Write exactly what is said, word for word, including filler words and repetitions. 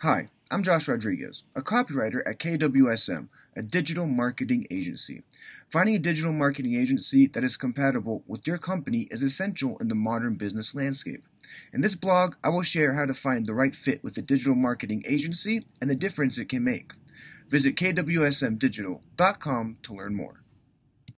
Hi, I'm Josh Rodriguez, a copywriter at K W S M, a digital marketing agency. Finding a digital marketing agency that is compatible with your company is essential in the modern business landscape. In this blog, I will share how to find the right fit with a digital marketing agency and the difference it can make. Visit K W S M digital dot com to learn more.